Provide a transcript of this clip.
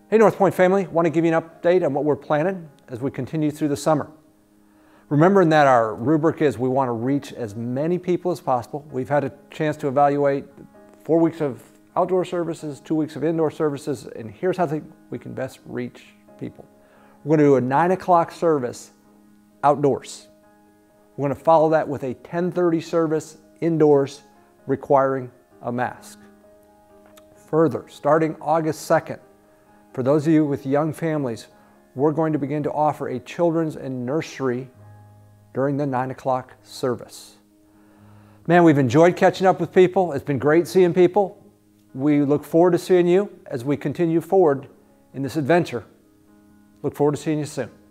Hey North Point family, want to give you an update on what we're planning as we continue through the summer. Remembering that our rubric is we want to reach as many people as possible. We've had a chance to evaluate 4 weeks of outdoor services, 2 weeks of indoor services, and here's how we can best reach people. We're going to do a 9 o'clock service outdoors. We're going to follow that with a 10:30 service indoors requiring a mask. Further, starting August 2nd, for those of you with young families, we're going to begin to offer a children's and nursery during the 9 o'clock service. Man, we've enjoyed catching up with people. It's been great seeing people. We look forward to seeing you as we continue forward in this adventure. Look forward to seeing you soon.